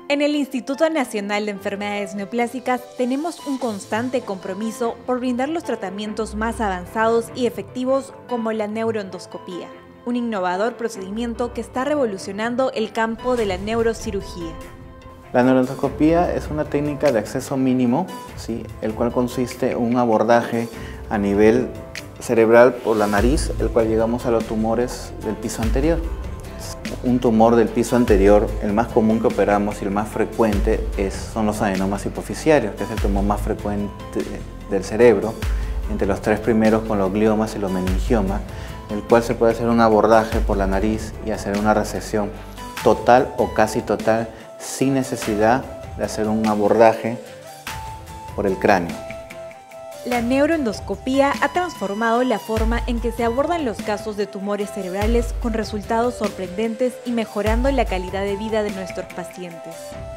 En el Instituto Nacional de Enfermedades Neoplásicas tenemos un constante compromiso por brindar los tratamientos más avanzados y efectivos como la neuroendoscopía, un innovador procedimiento que está revolucionando el campo de la neurocirugía. La neuroendoscopía es una técnica de acceso mínimo, ¿sí?, el cual consiste en un abordaje a nivel cerebral por la nariz, el cual llegamos a los tumores del piso anterior. Un tumor del piso anterior, el más común que operamos y el más frecuente son los adenomas hipoficiarios, que es el tumor más frecuente del cerebro, entre los tres primeros con los gliomas y los meningiomas, el cual se puede hacer un abordaje por la nariz y hacer una resección total o casi total sin necesidad de hacer un abordaje por el cráneo. La neuroendoscopía ha transformado la forma en que se abordan los casos de tumores cerebrales con resultados sorprendentes y mejorando la calidad de vida de nuestros pacientes.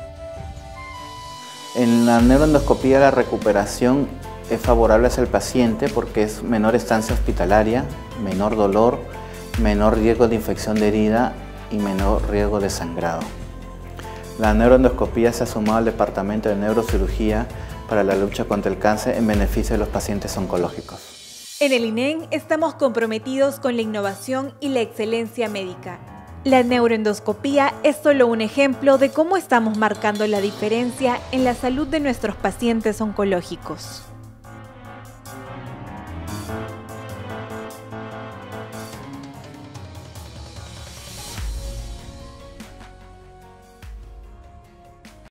En la neuroendoscopía la recuperación es favorable hacia el paciente porque es menor estancia hospitalaria, menor dolor, menor riesgo de infección de herida y menor riesgo de sangrado. La neuroendoscopía se ha sumado al Departamento de Neurocirugía para la lucha contra el cáncer en beneficio de los pacientes oncológicos. En el INEN estamos comprometidos con la innovación y la excelencia médica. La neuroendoscopía es solo un ejemplo de cómo estamos marcando la diferencia en la salud de nuestros pacientes oncológicos.